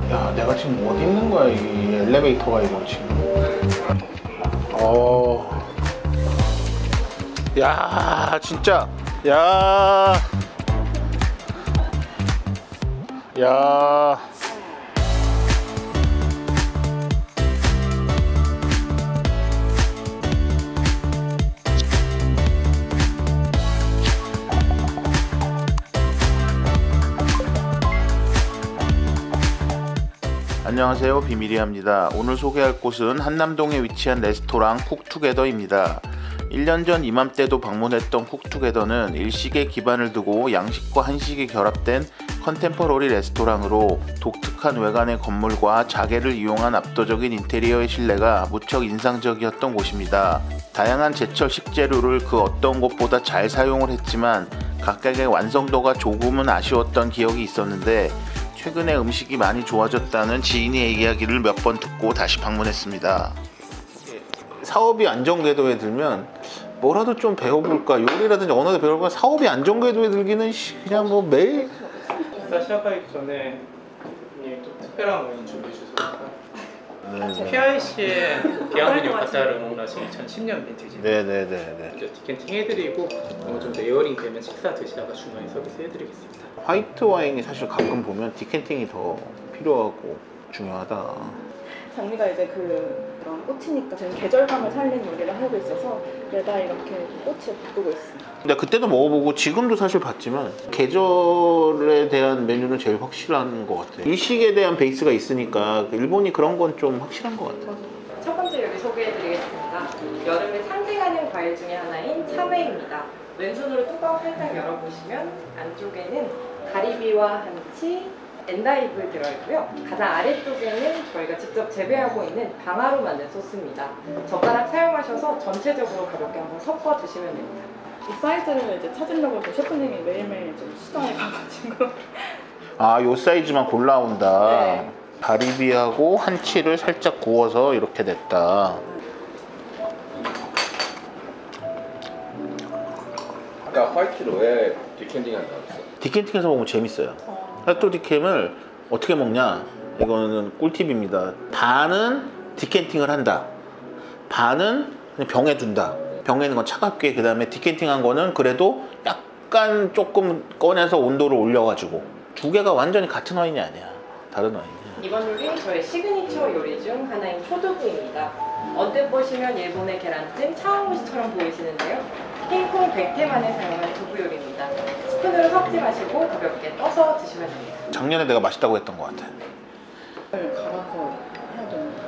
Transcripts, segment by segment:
야, 내가 지금 어디 있는 거야? 이 엘리베이터가 이거 지금. 야, 진짜. 야. 야. 안녕하세요, 비밀이합니다. 오늘 소개할 곳은 한남동에 위치한 레스토랑 쿡투게더입니다. 1년 전 이맘때도 방문했던 쿡투게더는 일식에 기반을 두고 양식과 한식이 결합된 컨템포러리 레스토랑으로 독특한 외관의 건물과 자개를 이용한 압도적인 인테리어의 실내가 무척 인상적이었던 곳입니다. 다양한 제철 식재료를 그 어떤 곳보다 잘 사용을 했지만 각각의 완성도가 조금은 아쉬웠던 기억이 있었는데 최근에 음식이 많이 좋아졌다는 지인의 이야기를 몇 번 듣고 다시 방문했습니다. 사업이 안정궤도에 들면 뭐라도 좀 배워볼까, 요리라든지 언어도 배워볼까. 사업이 안정궤도에 들기는 그냥 뭐 매일. 식사 시작하기 전에 또 특별한 메뉴 준비해 주셨습니다. PIC의 비앙그뉴 카타르 몽라시 2010년 빈티지. 네네네. 디켄팅 해드리고 어느 정도 에어링 되면 식사 드시다가 중간에 서비스 해드리겠습니다. 화이트 와인이 사실 가끔 보면 디켄팅이 더 필요하고 중요하다. 장미가 이제 그런 꽃이니까 저는 계절감을 살린 요리를 하고 있어서 매달 이렇게 꽃을 바꾸고 있습니다. 근데 그때도 먹어보고 지금도 사실 봤지만 계절에 대한 메뉴는 제일 확실한 것 같아요. 일식에 대한 베이스가 있으니까 일본이 그런 건 좀 확실한 것 같아요. 첫 번째 요리 소개해드리겠습니다. 여름에 상징하는 과일 중에 하나인 참외입니다. 왼손으로 뚜껑 살짝 열어보시면 안쪽에는 가리비와 한치, 엔다이브 들어있고요. 가장 아래쪽에는 저희가 직접 재배하고 있는 방아로 만든 소스입니다. 젓가락 사용하셔서 전체적으로 가볍게 한번 섞어 드시면 됩니다. 이 사이즈를 이제 찾으려고 셰프님이 매일매일 좀 시장에 가가지고 아, 요 사이즈만 골라온다. 네. 가리비하고 한치를 살짝 구워서 이렇게 냈다. 아까 화이트로 왜 디켄팅 한다고 했어? 디켄팅해서 먹으면 재밌어요. 핫도그 디캠을 어떻게 먹냐? 이거는 꿀팁입니다. 반은 디켄팅을 한다. 반은 그냥 병에 둔다. 병에 있는 건 차갑게, 그 다음에 디켄팅한 거는 그래도 약간 조금 꺼내서 온도를 올려가지고. 두 개가 완전히 같은 와인이 아니야. 다른 와인이야. 이번 요리 저의 시그니처 요리 중 하나인 초두부입니다. 언뜻 보시면 일본의 계란찜 차오무시처럼 보이시는데요. 흰콩 100개만을 사용한 두부 요리입니다. 스푼으로 섞지 마시고 가볍게 떠서 드시면 됩니다. 작년에 내가 맛있다고 했던 것 같아. 갈아서 해야 됩니다.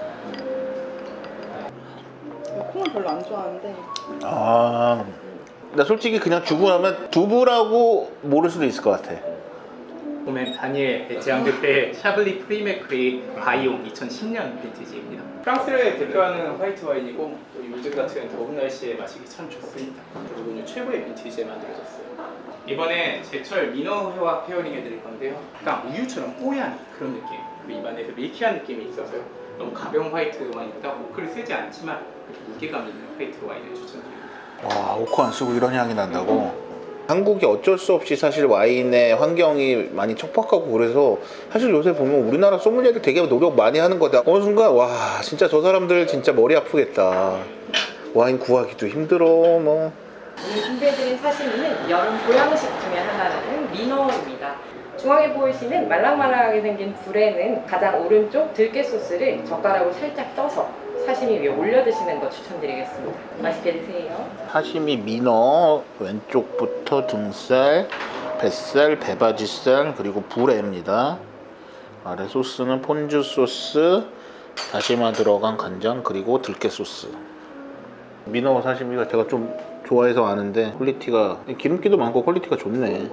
콩을 별로 안 좋아하는데 아, 나 솔직히 그냥 두부하면 두부라고 모를 수도 있을 것 같아. 보면 다니엘 베지앙드페 샤블리 프리메크리 바이옹 2010년 빈티지입니다. 프랑스를 대표하는 화이트 와인이고 또 요즘 같은 더운 날씨에 마시기 참 좋습니다. 그리고 최고의 빈티지에 만들어졌어요. 이번에 제철 민어회와 페어링 해드릴 건데요. 약간 우유처럼 뽀얀 그런 느낌, 그리고 입안에서 밀키한 느낌이 있어서요. 너무 가벼운 화이트 와인보다 오크를 쓰지 않지만 무게감 있는 화이트 와인을 추천드립니다. 와, 오크 안 쓰고 이런 향이 난다고? 한국이 어쩔 수 없이 사실 와인의 환경이 많이 척박하고 그래서 사실 요새 보면 우리나라 소믈리에들 되게 노력 많이 하는 거다. 어느 순간 와, 진짜 저 사람들 진짜 머리 아프겠다. 와인 구하기도 힘들어 뭐. 오늘 준비해드린 사시미는 여름 보양식 중에 하나는 민어입니다. 중앙에 보이시는 말랑말랑하게 생긴 불에는 가장 오른쪽 들깨 소스를 젓가락으로 살짝 떠서 사시미 위에 올려 드시는 거 추천드리겠습니다. 맛있게 드세요. 사시미 민어 왼쪽부터 등살, 뱃살, 배바지살 그리고 불에입니다. 아래 소스는 폰즈 소스, 다시마 들어간 간장 그리고 들깨 소스. 민어 사시미가 제가 좀 좋아해서 아는데 퀄리티가 기름기도 많고 퀄리티가 좋네.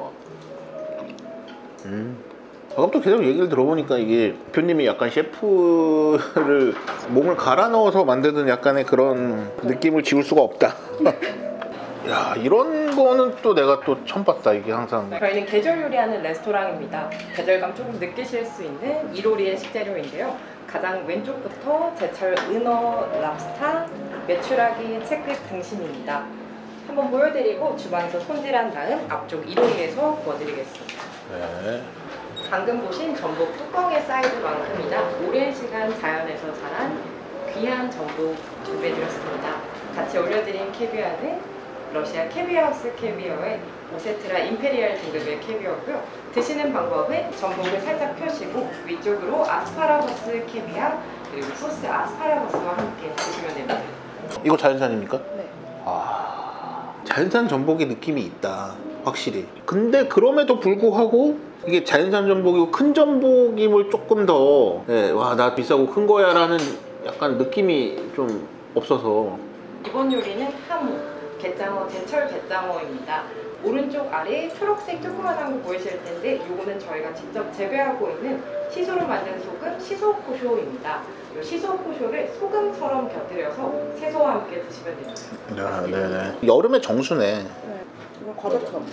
아까부터 계속 얘기를 들어보니까 이게 대표님이 약간 셰프를 몸을 갈아 넣어서 만드는 약간의 그런 느낌을 지울 수가 없다. 야, 이런 거는 또 내가 또 처음 봤다. 이게 항상 저희는 계절 요리하는 레스토랑입니다. 계절감 조금 느끼실 수 있는 이로리의 식재료인데요. 가장 왼쪽부터 제철 은어, 랍스타, 메추라기, 채끝 등심입니다. 한번 보여드리고 주방에서 손질한 다음 앞쪽 이로리에서 구워드리겠습니다. 네. 방금 보신 전복 뚜껑의 사이즈만큼이나 오랜 시간 자연에서 자란 귀한 전복 준비해드렸습니다. 같이 올려드린 캐비어는 러시아 캐비어하우스 캐비어의 오세트라 임페리얼 등급의 캐비어고요. 드시는 방법은 전복을 살짝 펴시고 위쪽으로 아스파라거스 캐비어 그리고 소스 아스파라거스와 함께 드시면 됩니다. 이거 자연산입니까? 네. 아, 자연산 전복의 느낌이 있다, 확실히. 근데 그럼에도 불구하고 이게 자연산 전복이고 큰 전복임을 조금 더 와, 나 비싸고 큰 거야 라는 약간 느낌이 좀 없어서. 이번 요리는 하무, 갯장어, 제철 갯장어입니다. 오른쪽 아래 초록색 조그만한 거 보이실 텐데 이거는 저희가 직접 재배하고 있는 시소로 만든 소금, 시소코쇼입니다. 이 시소코쇼를 소금처럼 곁들여서 채소와 함께 드시면 됩니다. 네네. 여름의 정수네. 네. 이건 과자처럼.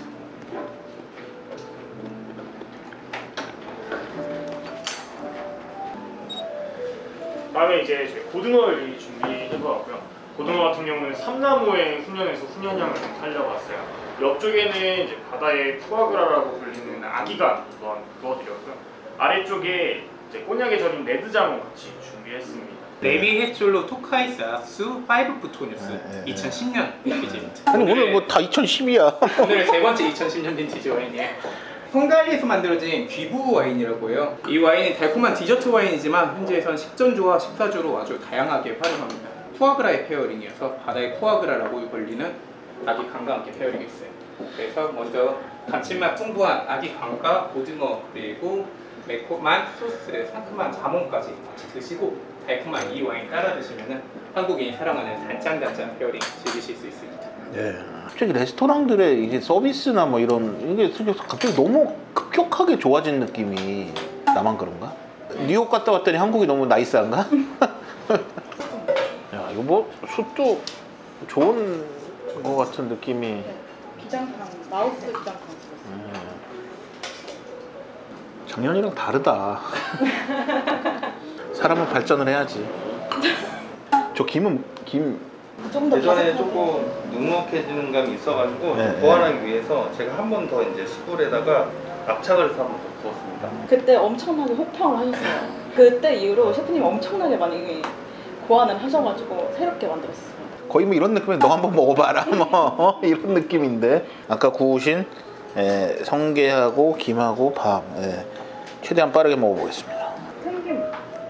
다음에 이제 저희 고등어를 준비해보았고요. 고등어 같은 경우는 삼나무에 훈련해서 훈련량을 좀 살려봤어요. 옆쪽에는 이제 바다의 푸아그라라고 불리는 아기가 넣어드렸고요. 아래쪽에 이제 꼬냑에 절인 레드장어 같이 준비했습니다. 네비 햇졸로 토카이스 아수 5 부토뉴스 네. 2010년 빈티지입니다. 아니 오늘 뭐 다 2010이야. 오늘 세 번째 2010년 빈티지 와인이에요. 헝가리에서 만들어진 귀부 와인이라고 해요. 이 와인은 달콤한 디저트 와인이지만 현지에선 식전주와 식사주로 아주 다양하게 활용합니다. 푸아그라의 페어링이어서 바다의 푸아그라라고 불리는 아기 강과 함께 페어링이 있어요. 그래서 먼저 감칠맛 풍부한 아기 강과 고등어 그리고 매콤한 소스, 상큼한 자몽까지 같이 드시고 달콤한 이 와인 따라 드시면 한국인이 사랑하는 단짠단짠 페어링 즐기실 수 있습니다. 네. 갑자기 레스토랑들의 이제 서비스나 뭐 이런 이게 갑자기 너무 급격하게 좋아진 느낌이 나만 그런가? 뉴욕 갔다 왔더니 한국이 너무 나이스한가? 야 이거 뭐 숯도 좋은 거 같은 느낌이. 네. 기장판, 마우스 기장판 쓰였어요. 작년이랑 다르다. 사람은 발전을 해야지. 저 김은 좀더 예전에 조금 눅눅해지는 감이 있어가지고 네, 보완하기 위해서 제가 한 번 더 이제 숯불에다가 압착을 해서 한 번 더 구웠습니다. 그때 엄청나게 혹평을 하셨어요. 그때 이후로 셰프님 엄청나게 많이 고안을 하셔가지고 새롭게 만들었어요. 거의 뭐 이런 느낌에 너 한번 먹어봐라 뭐 이런 느낌인데. 아까 구우신 성게하고 김하고 밥 최대한 빠르게 먹어보겠습니다. 생김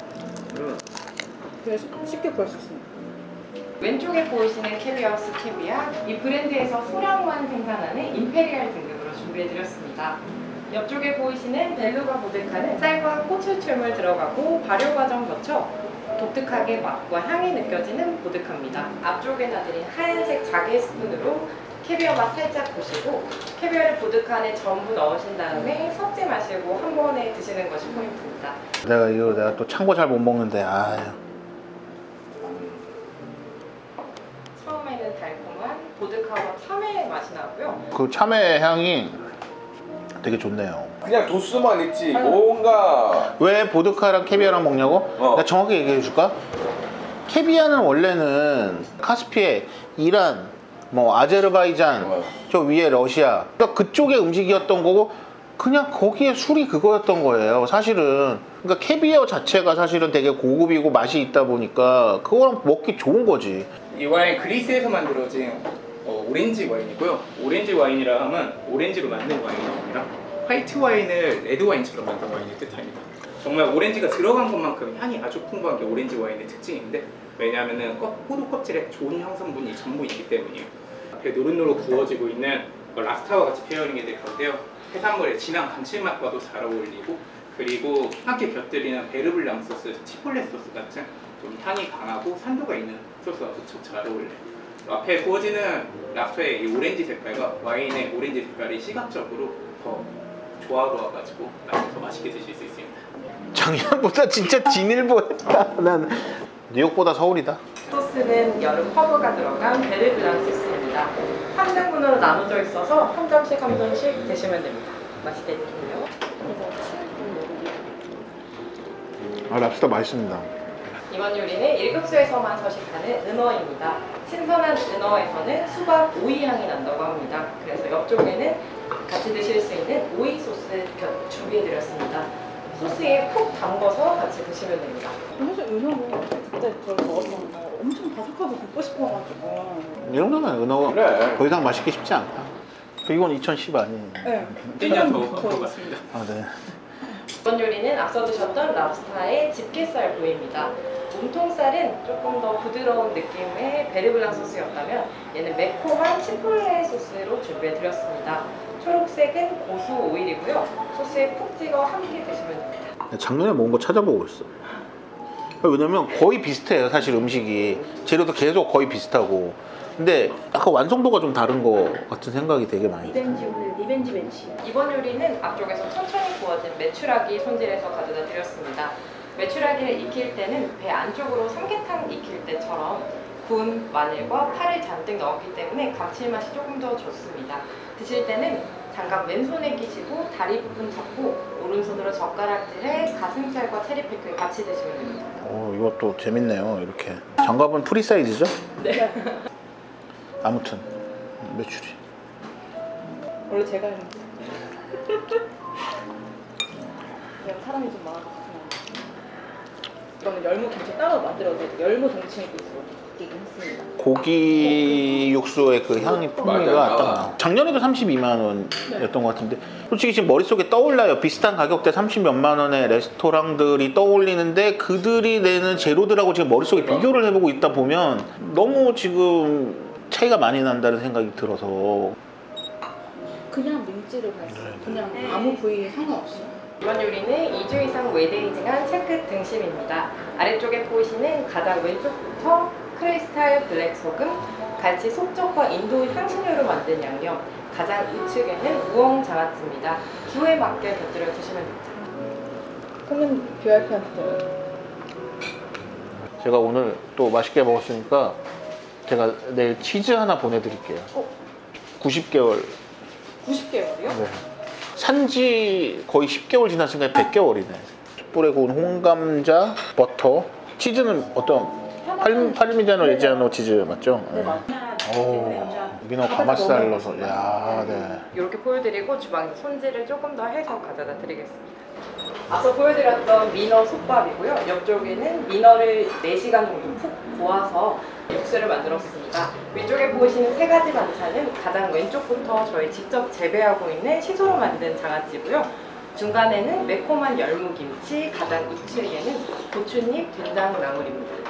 되게 쉽게 구할 수 있습니다. 왼쪽에 보이시는 캐비어스 캐비아, 이 브랜드에서 소량만 생산하는 임페리얼 등급으로 준비해드렸습니다. 옆쪽에 보이시는 벨루가 보드카는 쌀과 꽃출출물 들어가고 발효 과정 거쳐 독특하게 맛과 향이 느껴지는 보드카입니다. 앞쪽에 놔드린 하얀색 자개 스푼으로 캐비어 맛 살짝 보시고 캐비어를 보드카 안에 전부 넣으신 다음에 섞지 마시고 한 번에 드시는 것이 포인트입니다. 내가 또 찬 거 잘 못 먹는데 처음에는 달콤한 보드카와 참외 맛이 나고요. 그 참외 향이 되게 좋네요. 그냥 도수만 있지 뭔가 왜 보드카랑 캐비아랑 먹냐고? 내가 정확히 얘기해 줄까? 캐비아는 원래는 카스피해, 이란, 뭐 아제르바이잔, 저 위에 러시아, 그러니까 그쪽의 음식이었던 거고 그냥 거기에 술이 그거였던 거예요 사실은. 그러니까 캐비어 자체가 사실은 되게 고급이고 맛이 있다 보니까 그거랑 먹기 좋은 거지. 이 와인 그리스에서 만들어진 오렌지 와인이고요. 오렌지 와인이라 하면 오렌지로 만든 와인입니다. 화이트 와인을 레드 와인처럼 만든 와인을 뜻합니다. 정말 오렌지가 들어간 것만큼 향이 아주 풍부한 게 오렌지 와인의 특징인데, 왜냐하면 포도 껍질에 좋은 향성분이 전부 있기 때문이에요. 앞에 노릇노릇 구워지고 있는 랍스타와 같이 페어링이 될 건데요. 해산물의 진한 감칠맛과도 잘 어울리고, 그리고 함께 곁들이는 베르블랑 소스, 치폴레 소스 같은 좀 향이 강하고 산도가 있는 소스와 무척 잘 어울려요. 앞에 구워지는 랍스타의 이 오렌지 색깔과 와인의 오렌지 색깔이 시각적으로 더 조화로워가지고 더 맛있게 드실 수 있습니다. 작년보다 진짜 진일보했다. 난 뉴욕보다 서울이다. 소스는 여름 허브가 들어간 베르블랑 소스입니다. 3등분으로 나눠져 있어서 한 점씩 한 점씩 드시면 됩니다. 맛있게 드세요. 랍스터 맛있습니다. 이번 요리는 1급수에서만 서식하는 은어입니다. 신선한 은어에서는 수박 오이 향이 난다고 합니다. 그래서 옆쪽에는 같이 드실 수 있는 오이 소스 준비해드렸습니다. 소스에 푹 담궈서 같이 드시면 됩니다. 사실 은어는 그때 저를 먹었던 거 엄청 바삭하고 굽고 싶어가지고. 이 정도면 은어가 그래. 더 이상 맛있기 쉽지 않다. 이건 2010 아니에요? 네. 1년 더 먹었습니다. 아, 네. 이번 요리는 앞서 드셨던 랍스타의 집게살 구이입니다. 몸통살은 조금 더 부드러운 느낌의 베르블랑 소스였다면 얘는 매콤한 치폴레 소스로 준비해드렸습니다. 초록색은 고수 오일이고요. 소스에 푹 찍어 함께 드시면 됩니다. 작년에 먹은 거 찾아보고 있어. 왜냐면 거의 비슷해요, 사실 음식이. 재료도 계속 거의 비슷하고. 근데 약간 완성도가 좀 다른 거 같은 생각이 되게 많이 들어요. 리벤지 벤치. 이번 요리는 앞쪽에서 천천히 구워진 메추라기 손질해서 가져다 드렸습니다. 메추라기를 익힐 때는 배 안쪽으로 삼계탕 익힐 때처럼 구운 마늘과 파를 잔뜩 넣었기 때문에 감칠맛이 조금 더 좋습니다. 드실 때는 장갑 왼손에 끼시고 다리 부분 잡고 오른손으로 젓가락질에 가슴살과 체리피클 같이 드시면 됩니다. 이것도 재밌네요, 이렇게. 장갑은 프리 사이즈죠? 네. 아무튼 매출이. 원래 제가 했는데. 그냥 사람이 좀 많아서. 이거는 열무 김치 따로 만들어서 열무 동치미 국수로 바뀌긴 했습니다. 고기 육수의 그 향이 풍미가 맞아요. 딱 나. 작년에도 32만 원이었던 것 같은데 솔직히 지금 머릿속에 떠올라요. 비슷한 가격대 30몇만 원의 레스토랑들이 떠올리는데 그들이 내는 재료들하고 지금 머릿속에 비교를 해보고 있다 보면 너무 지금 차이가 많이 난다는 생각이 들어서. 그냥 민지를 봤어요. 그냥 아무 부위 상관없이. 이번 요리는 2주 이상 웨데이징한 채끝 등심입니다. 아래쪽에 보이시는 가장 왼쪽부터 크리스탈 블랙 소금, 갈치 속젓과 인도 향신료로 만든 양념, 가장 우측에는 우엉 장아찌입니다. 기호에 맞게 곁들여 주시면 됩니다. 손님 VIP한테 제가 오늘 또 맛있게 먹었으니까 제가 내일 치즈 하나 보내드릴게요. 90개월. 90개월이요? 네. 산지 거의 10개월 지났으니까 100개월이네. 숯불에 구운 홍감자, 버터, 치즈는 어떤 파르미자노 레지아노 치즈 맞죠? 네, 맞아요. 오, 민어 가마살 넣어서, 야, 네. 이렇게 보여드리고 주방에서 손질을 조금 더 해서 가져다 드리겠습니다. 앞서 보여드렸던 민어 솥밥이고요. 옆쪽에는 민어를 4시간 정도 푹 구워서 육수를 만들었습니다. 위쪽에 보이시는 3가지 반찬은 가장 왼쪽부터 저희 직접 재배하고 있는 시소로 만든 장아찌고요. 중간에는 매콤한 열무김치, 가장 우측에는 고추잎 된장 나물입니다.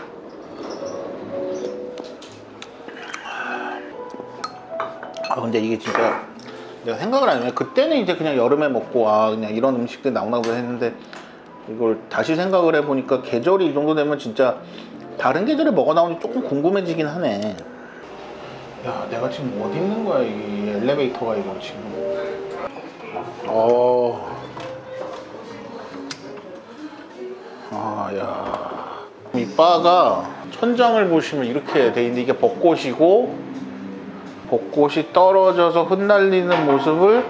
근데 이게 진짜 내가 생각을 안 해요. 그때는 이제 그냥 여름에 먹고 그냥 이런 음식들이 나오나 보다 했는데 이걸 다시 생각을 해보니까 계절이 이 정도 되면 진짜 다른 계절에 뭐가 나오는지 조금 궁금해지긴 하네. 야, 내가 지금 어디 있는 거야, 이 엘리베이터가 이거 지금. 야. 이 바가 천장을 보시면 이렇게 돼 있는데 이게 벚꽃이고 벚꽃이 떨어져서 흩날리는 모습을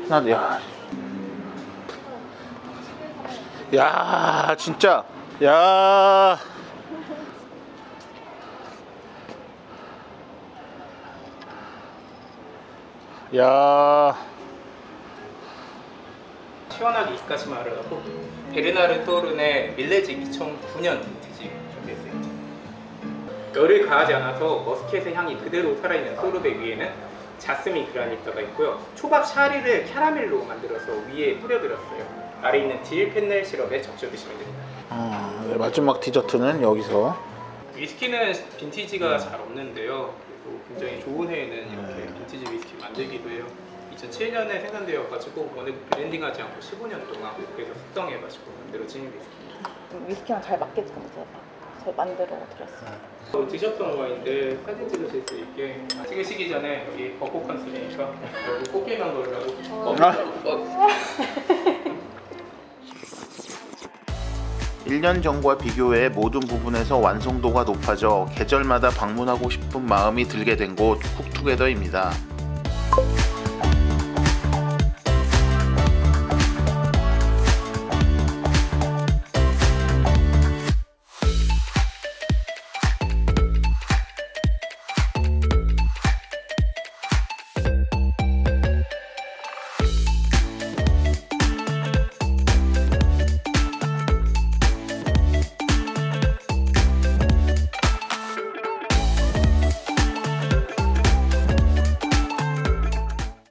야 진짜 야 시원하게 입가심 하려고 베르나르 토른의 밀레직 2009년 빈티지 준비했어요. 열을 가하지 않아서 머스켓의 향이 그대로 살아있는 소르베 위에는 자스민 그라니터가 있고요. 초밥 샤리를 캐러멜로 만들어서 위에 뿌려드렸어요. 아래 있는 딜 펜넬 시럽에 적셔 드시면 됩니다. 네, 마지막 디저트는 여기서. 위스키는 빈티지가 잘 없는데요. 그리고 굉장히 좋은 해에는 이렇게 빈티지 위스키 만들기도 해요. 2007년에 생산되어가지고 어느 브랜딩하지 않고 15년 동안 그래서 숙성해가지고 만들어진 위스키입니다. 위스키랑 잘 맞게끔 제가 만들어 드렸어요. 드셨던 와인들 사진 찍으실 수 있게 찍으시기 전에 여기 벚꽃 컨셉이니까 여기 꽃게만 걸으라고 1년 전과 비교해 모든 부분에서 완성도가 높아져 계절마다 방문하고 싶은 마음이 들게 된 곳 쿡투게더입니다.